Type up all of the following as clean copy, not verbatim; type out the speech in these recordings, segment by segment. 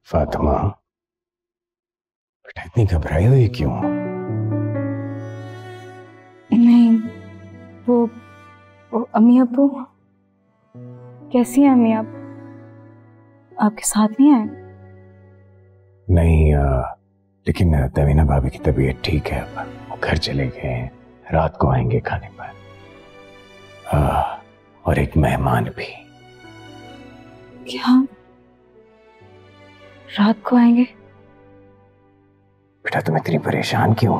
फातिमा, बेटा इतनी घबराई हुई क्यों? नहीं, वो अम्मी अब्बू कैसी हैं? अम्मी आप आपके साथ नहीं आए? नहीं, लेकिन तवीना भाभी की तबीयत ठीक है। अब वो घर चले गए हैं, रात को आएंगे खाने पर। और एक मेहमान भी। क्या रात को आएंगे? बेटा तुम इतनी परेशान क्यों?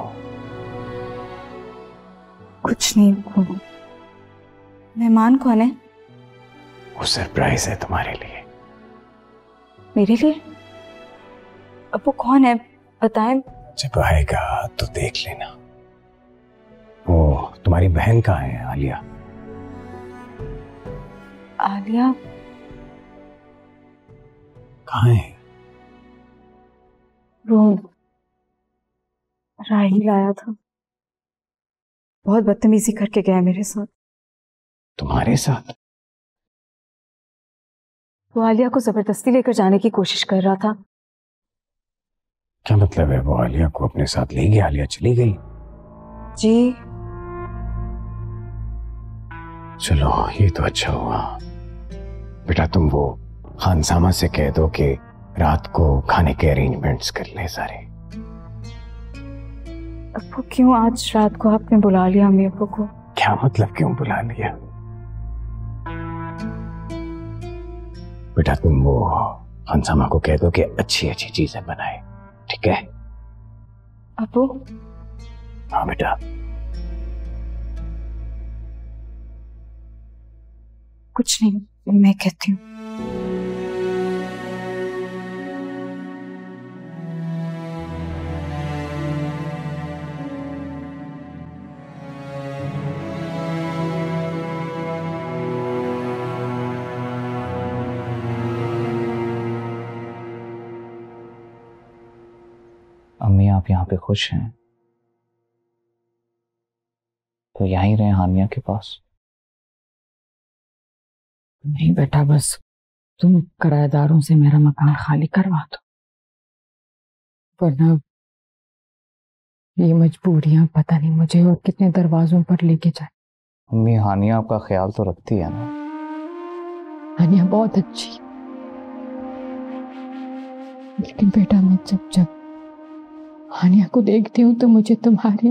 कुछ नहीं। मेहमान कौन है? वो सरप्राइज है तुम्हारे लिए। मेरे लिए? अब वो कौन है बताएं। जब आएगा तो देख लेना। वो तुम्हारी बहन कहाँ है? आलिया। आलिया कहाँ है? वो राहिल आया था, बहुत बदतमीजी करके गया मेरे साथ। तुम्हारे साथ? वो आलिया को जबरदस्ती लेकर जाने की कोशिश कर रहा था। क्या मतलब है? वो आलिया को अपने साथ ले गया? आलिया चली गई? जी। चलो ये तो अच्छा हुआ। बेटा तुम वो खानसामा से कह दो कि रात को खाने के अरेंजमेंट्स कर ले सारे। अब्बू क्यों आज रात को आपने बुला लिया अम्मी अब्बू को? क्या मतलब क्यों बुला लिया? बेटा तुम वो खानसामा को कह दो कि अच्छी अच्छी चीजें बनाए, ठीक है? अब्बू। हाँ बेटा। कुछ नहीं, मैं कहती हूँ। अम्मी आप यहाँ पे खुश हैं तो यहीं रहे हानिया के पास। नहीं बेटा, बस तुम किराएदारों से मेरा मकान खाली करवा दो, वरना ये मजबूरियां पता नहीं मुझे और कितने दरवाजों पर लेके जाए। अम्मी हानिया आपका ख्याल तो रखती है ना? हानिया बहुत अच्छी, लेकिन बेटा मैं जब जब हानिया को देखती हूँ तो मुझे तुम्हारी